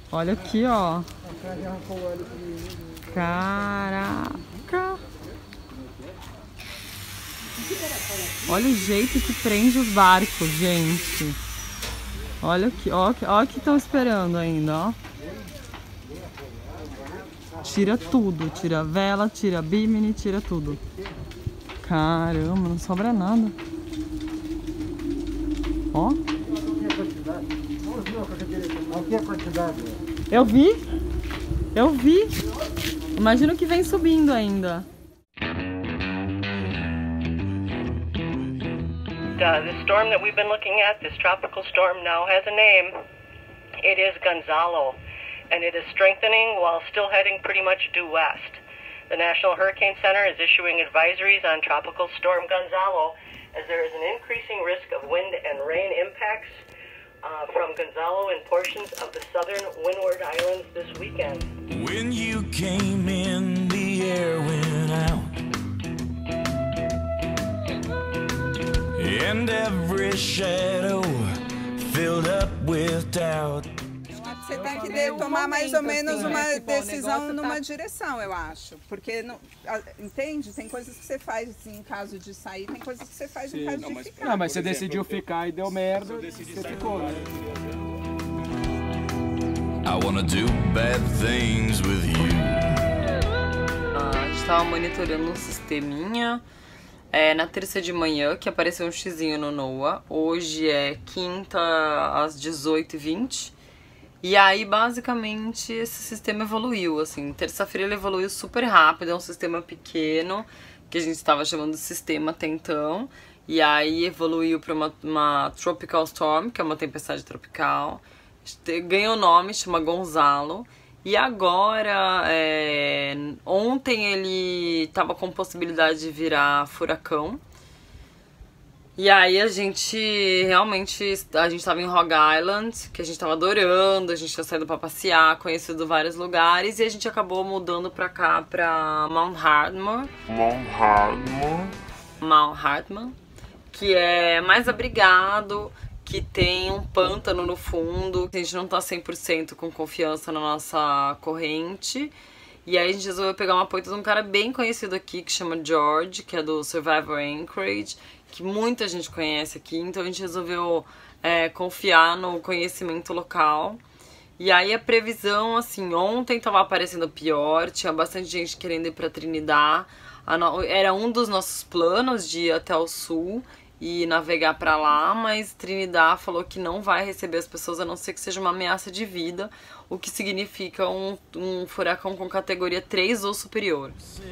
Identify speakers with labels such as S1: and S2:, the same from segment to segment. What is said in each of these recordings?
S1: Olha aqui, ó. Caraca! Olha o jeito que prende os barcos, gente. Olha aqui, ó o que estão esperando ainda, ó. Tira tudo, tira a vela, tira a bimini, tira tudo. Caramba, não sobra nada. Ó. Eu vi. Imagina o que vem subindo ainda.
S2: The storm that we've been looking at, this tropical storm, now has a name. It is Gonzalo, and it is strengthening while still heading pretty much due west. The National Hurricane Center is issuing advisories on Tropical Storm Gonzalo, as there is an increasing risk of wind and rain impacts from Gonzalo in portions of the southern Windward Islands this weekend.
S3: When you came in, the air went out, and every shadow filled up with doubt.
S4: Você tem que tomar mais ou menos uma decisão numa direção, eu acho. Porque, não, entende? Tem coisas que você faz em caso de sair, tem coisas que você faz em caso de ficar.
S5: Não, mas você decidiu ficar e deu merda, você ficou.
S3: I wanna do bad things with you.
S1: A gente tava monitorando um sisteminha na terça de manhã, que apareceu um xizinho no NOAA. Hoje é quinta às 18h20. E aí, basicamente, esse sistema evoluiu, assim. Terça-feira ele evoluiu super rápido, é um sistema pequeno, que a gente estava chamando de sistema até então. E aí evoluiu para uma Tropical Storm, que é uma tempestade tropical. Ganhou nome, chama Gonzalo. E agora, ontem ele estava com possibilidade de virar furacão. E aí a gente tava em Rogue Island, que a gente tava adorando, a gente tinha saído pra passear, conhecido vários lugares, e a gente acabou mudando pra cá, pra Mount Hartman, que é mais abrigado, que tem um pântano no fundo, a gente não tá 100% com confiança na nossa corrente. E aí a gente resolveu pegar uma apoio de um cara bem conhecido aqui, que chama George, que é do Survivor Anchorage, que muita gente conhece aqui, então a gente resolveu confiar no conhecimento local. E aí a previsão, assim, ontem tava aparecendo pior, tinha bastante gente querendo ir pra Trinidad, era um dos nossos planos de ir até o sul e navegar pra lá, mas Trinidad falou que não vai receber as pessoas a não ser que seja uma ameaça de vida, o que significa um furacão com categoria 3 ou superior.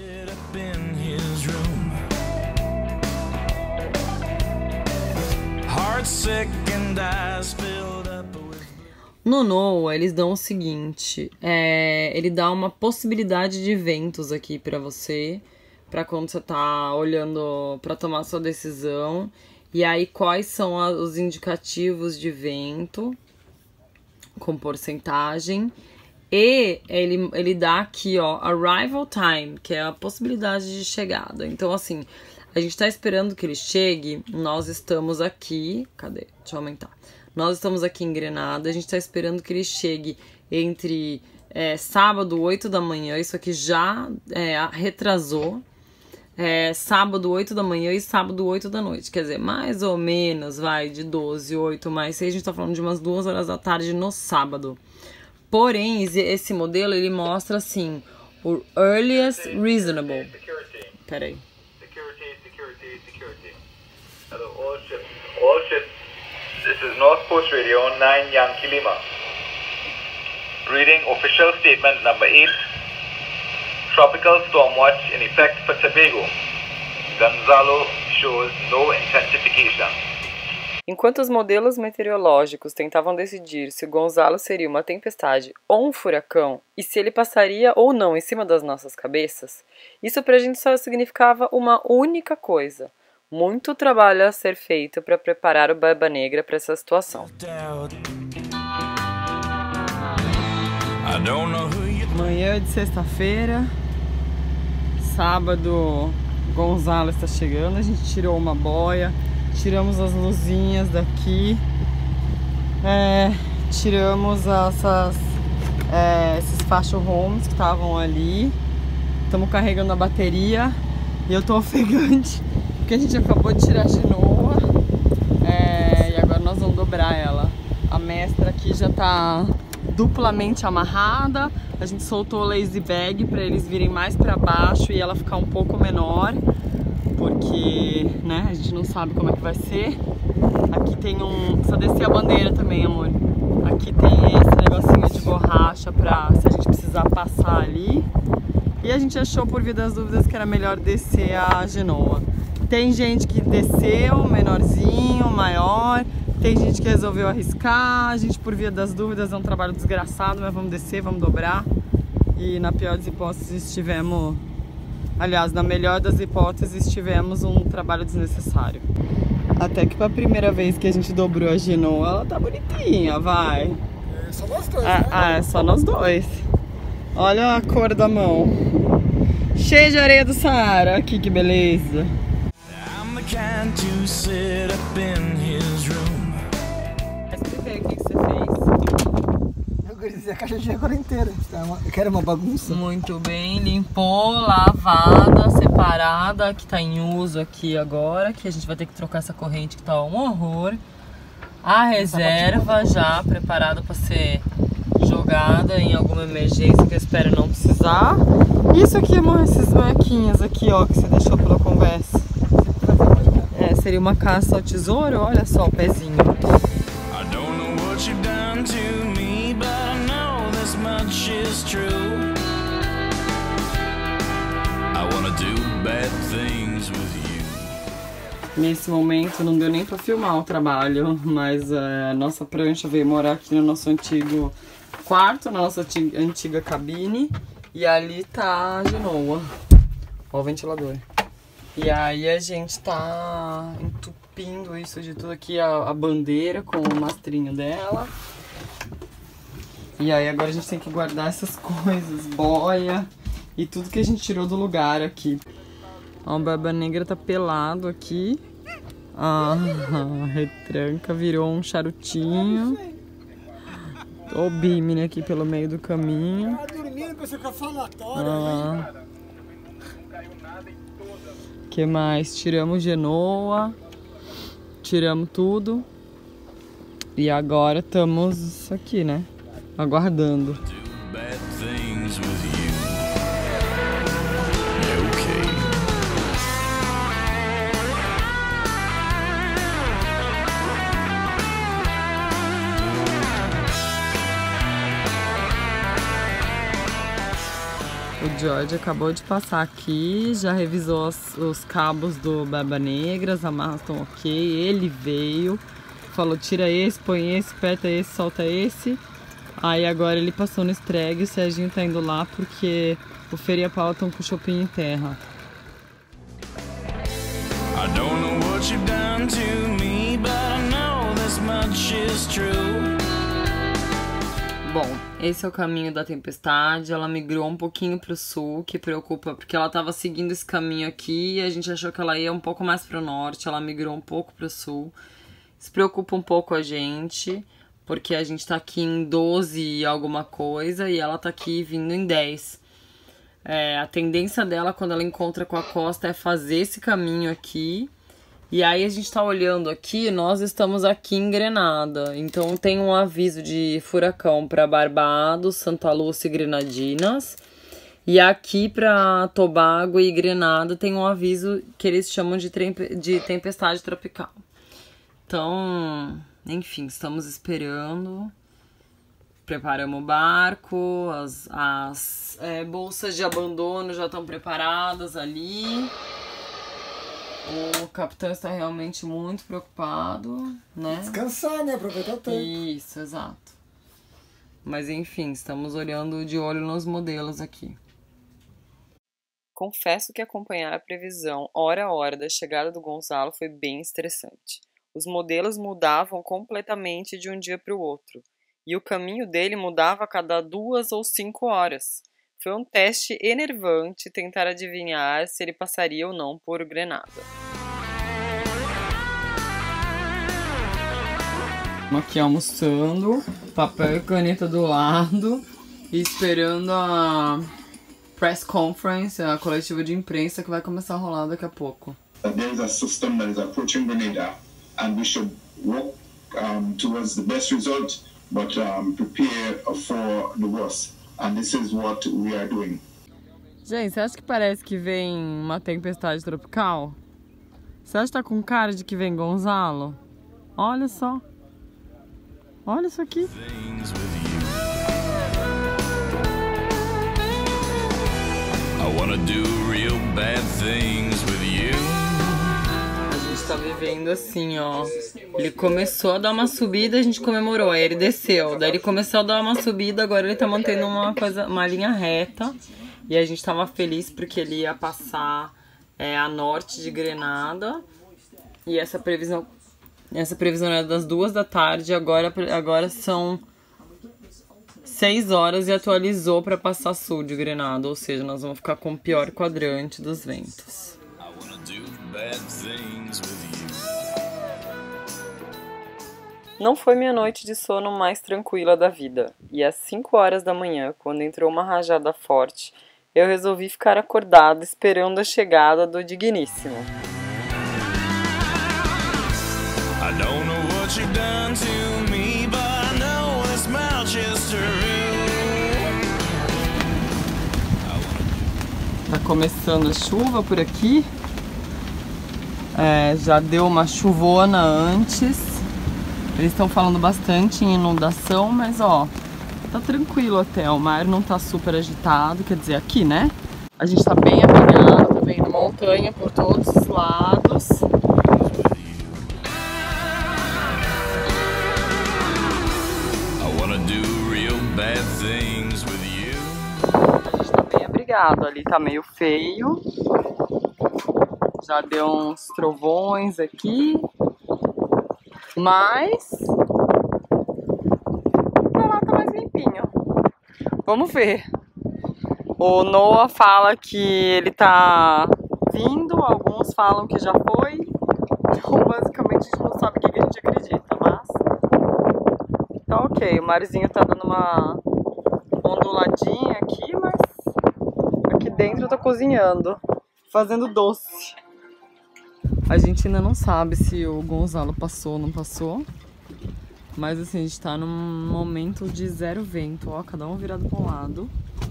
S1: No NOAA, eles dão o seguinte, ele dá uma possibilidade de ventos aqui pra você, pra quando você tá olhando pra tomar sua decisão, e aí quais são os indicativos de vento, com porcentagem, e ele dá aqui, ó, arrival time, que é a possibilidade de chegada. Então, assim, a gente tá esperando que ele chegue, nós estamos aqui, cadê? Deixa eu aumentar. Nós estamos aqui em Grenada, a gente tá esperando que ele chegue entre sábado, 8 da manhã, isso aqui já retrasou, sábado, 8 da manhã e sábado, 8 da noite. Quer dizer, mais ou menos, vai, de 12, 8 mais 6, a gente tá falando de umas 2 horas da tarde no sábado. Porém, esse modelo, ele mostra, assim, o earliest reasonable. Peraí.
S6: Security. Hello, all ships. This is North Coast Radio 9 Yankee Lima. Reading official statement number 8. Tropical storm watch in effect for Tobago. Gonzalo shows no intensification.
S1: Enquanto os modelos meteorológicos tentavam decidir se o Gonzalo seria uma tempestade ou um furacão e se ele passaria ou não em cima das nossas cabeças, isso pra gente só significava uma única coisa: muito trabalho a ser feito para preparar o Barba Negra para essa situação. Manhã de sexta-feira, sábado, Gonzalo está chegando, a gente tirou uma boia, tiramos as luzinhas daqui, tiramos essas esses facho homes que estavam ali. Estamos carregando a bateria e eu tô ofegante porque a gente acabou de tirar a Genoa e agora nós vamos dobrar ela. A mestra aqui já tá duplamente amarrada. A gente soltou o lazy bag para eles virem mais para baixo e ela ficar um pouco menor, porque, né, a gente não sabe como é que vai ser. Aqui tem precisa descer a bandeira também, amor. Aqui tem esse negocinho de borracha pra se a gente precisar passar ali. E a gente achou, por via das dúvidas, que era melhor descer a Genoa. Tem gente que desceu menorzinho, maior. Tem gente que resolveu arriscar. A gente, por via das dúvidas, é um trabalho desgraçado, mas vamos descer, vamos dobrar. E na pior das hipóteses tivemos... Aliás, na melhor das hipóteses tivemos um trabalho desnecessário. Até que pra primeira vez que a gente dobrou a Genoa, ela tá bonitinha, vai.
S7: É só nós dois, né?
S1: É só nós dois. Olha a cor da mão. Cheia de areia do Saara. Aqui, que beleza.
S3: I'm the kind to sit up in his room.
S1: Explica o que você fez.
S7: Eu queria dizer, a caixa de agora inteira. Eu quero uma bagunça.
S1: Muito bem, limpou, lavada, separada, que tá em uso aqui agora, que a gente vai ter que trocar essa corrente que tá um horror. A reserva já preparada para ser jogada em alguma emergência, que eu espero não precisar. Isso aqui, amor, esses banquinhos aqui, ó, que você deixou pela conversa. Seria uma caça ao tesouro, olha só o pezinho.
S3: I don't know what you've done to me, but I know this much is true. I wanna do bad things with you.
S1: Nesse momento não deu nem pra filmar o trabalho, mas a nossa prancha veio morar aqui no nosso antigo quarto, na nossa antiga cabine, e ali tá a Genoa. Ó o ventilador. E aí a gente tá entupindo isso de tudo aqui, a bandeira com o mastrinho dela. E aí agora a gente tem que guardar essas coisas, boia e tudo que a gente tirou do lugar aqui. Ó, o Barba Negra tá pelado aqui. A retranca virou um charutinho. Ó o Bimini aqui pelo meio do caminho.
S7: Tá dormindo, pensei que eu falatório.
S1: Que mais? Tiramos Genoa, tiramos tudo e agora estamos aqui, né? Aguardando.
S3: Do bad things with you. Yeah, okay.
S1: O George acabou de passar aqui, já revisou os cabos do Barba Negra, as amarras estão ok, ele veio, falou tira esse, põe esse, aperta esse, solta esse. Aí agora ele passou no Streg e o Serginho tá indo lá porque o Fer e a Paula estão com o shopping em terra.
S3: I don't know what you've done to me, but I know this much is true.
S1: Bom, esse é o caminho da tempestade, ela migrou um pouquinho pro sul, que preocupa, porque ela tava seguindo esse caminho aqui e a gente achou que ela ia um pouco mais pro norte, ela migrou um pouco pro sul. Isso preocupa um pouco a gente, porque a gente tá aqui em 12 e alguma coisa e ela tá aqui vindo em 10. A tendência dela quando ela encontra com a costa é fazer esse caminho aqui. E aí a gente tá olhando aqui, nós estamos aqui em Grenada, então tem um aviso de furacão para Barbados, Santa Lúcia e Grenadinas. E aqui para Tobago e Grenada tem um aviso que eles chamam de tempestade tropical. Então, enfim, estamos esperando, preparamos o barco, as bolsas de abandono já estão preparadas ali. O capitão está realmente muito preocupado, né?
S7: Descansar, né? Aproveitar o tempo.
S1: Isso, exato. Mas enfim, estamos olhando de olho nos modelos aqui. Confesso que acompanhar a previsão hora a hora da chegada do Gonzalo foi bem estressante. Os modelos mudavam completamente de um dia para o outro, e o caminho dele mudava a cada 2 ou 5 horas. Foi um teste enervante tentar adivinhar se ele passaria ou não por Grenada. Aqui almoçando, papel e caneta do lado, E esperando a press conference, a coletiva de imprensa que vai começar a rolar daqui a pouco.
S8: There is a system that is approaching Grenada and we should work towards the best result, but prepare for the worst. And this is what we are doing.
S1: Gente, você acha que parece que vem uma tempestade tropical? Você acha que tá com cara de que vem Gonzalo? Olha só. Olha isso aqui.
S3: I wanna do real bad things with you.
S1: A gente tá vivendo assim, ó. Ele começou a dar uma subida, a gente comemorou, aí ele desceu. Daí ele começou a dar uma subida, agora ele tá mantendo uma linha reta. E a gente tava feliz porque ele ia passar a norte de Grenada. E essa previsão era das 2 da tarde, agora são 6 horas e atualizou para passar sul de Grenada, ou seja, nós vamos ficar com o pior quadrante dos ventos. Não foi minha noite de sono mais tranquila da vida, e às 5 horas da manhã, quando entrou uma rajada forte, eu resolvi ficar acordada esperando a chegada do digníssimo.
S3: I don't know what you've done to me, but I know this much is true.
S1: Tá começando a chuva por aqui. Já deu uma chuvona antes. Eles estão falando bastante em inundação, mas ó, tá tranquilo até. O mar não tá super agitado, quer dizer, aqui, né? A gente tá bem abrigado, tá vendo montanha por todos os lados. A gente tá bem abrigado, ali tá meio feio. Já deu uns trovões aqui. Mas pra lá tá mais limpinho. Vamos ver. O Noah fala que ele tá vindo, alguns falam que já foi. Então basicamente a gente não sabe o que a gente acredita, mas tá ok. O marzinho tá dando uma onduladinha aqui, mas aqui dentro eu tô cozinhando, fazendo doce. A gente ainda não sabe se o Gonzalo passou ou não passou. Mas assim, a gente tá num momento de zero vento, ó, cada um virado pra um lado.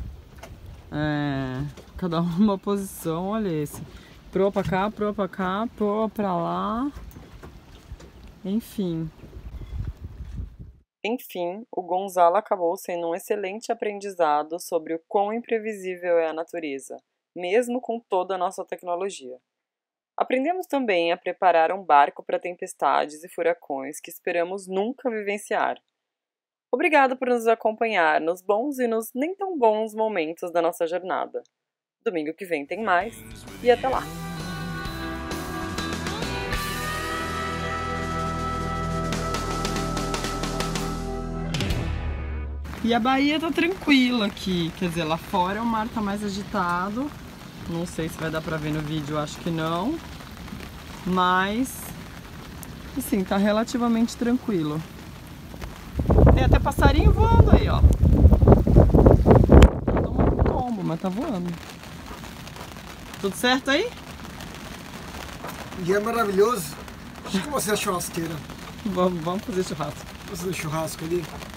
S1: Cada um numa posição, olha esse. Proa pra cá, proa pra cá, proa pra lá. Enfim, o Gonzalo acabou sendo um excelente aprendizado sobre o quão imprevisível é a natureza, mesmo com toda a nossa tecnologia. Aprendemos também a preparar um barco para tempestades e furacões que esperamos nunca vivenciar. Obrigado por nos acompanhar nos bons e nos nem tão bons momentos da nossa jornada. Domingo que vem tem mais e até lá! E a Bahia tá tranquila aqui, quer dizer, lá fora o mar tá mais agitado. Não sei se vai dar pra ver no vídeo, acho que não. Mas, assim, tá relativamente tranquilo. Tem até passarinho voando aí, ó. Tá tomando um tombo, mas tá voando. Tudo certo aí?
S7: O dia é maravilhoso. Deixa eu mostrar a churrasqueira.
S1: Vamos fazer churrasco.
S7: Vamos fazer churrasco ali.